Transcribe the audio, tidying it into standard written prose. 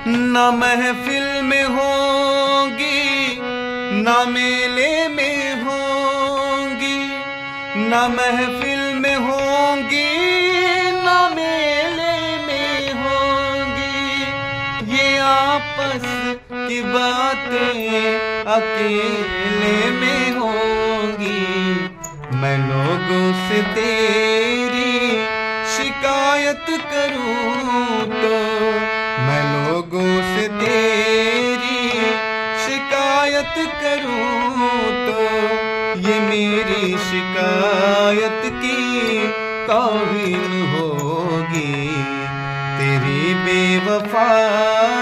न महफिल में होंगी न मेले में होंगी, न महफिल में होंगी न मेले में होंगी। ये आपस की बातें अकेले में होंगी। मैं लोगों से तेरी शिकायत करूं तो, मैं लोगों से तेरी शिकायत करूं तो, ये मेरी शिकायत की तौहीन होगी। तेरी बेवफाई